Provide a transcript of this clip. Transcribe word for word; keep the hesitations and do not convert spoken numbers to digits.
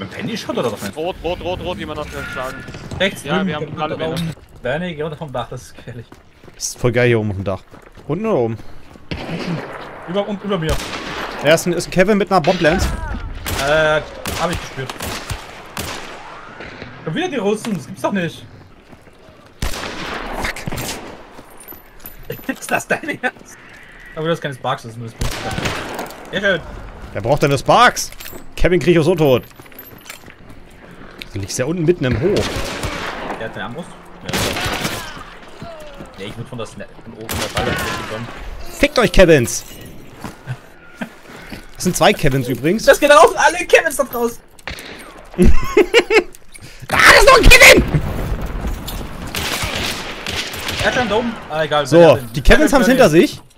Mein Penny Shot oder was? Rot, rot, rot, rot, jemand hat geschlagen. Rechts, Ja, drüben, wir haben alle da oben. Bernie, geh runter vom Dach, das ist gefährlich. Das ist voll geil hier oben auf dem Dach. Unten oder oben? Über, und über mir. Er ist ein, ist ein Kevin mit einer Bomblands. Äh, hab ich gespürt. Schon wieder die Russen, das gibt's doch nicht. Fuck. Ist das dein Ernst? Aber du hast keine Sparks, das ist nur das Beste. Ja, schön. Wer braucht denn das Sparks? Kevin kriegt auch so tot. Du liegst ja unten mitten im Hoch. Der hat eine Armbrust? Ja. Nee, ich würde von, das, von oben der Ball bekommen. Fickt euch, Kevins! Das sind zwei Kevins übrigens. Das geht da raus, alle Kevins da raus! Ah, das ist noch ein Kevin! Er hat schon da oben. Ah, egal. So, die Kevins haben es hinter sich.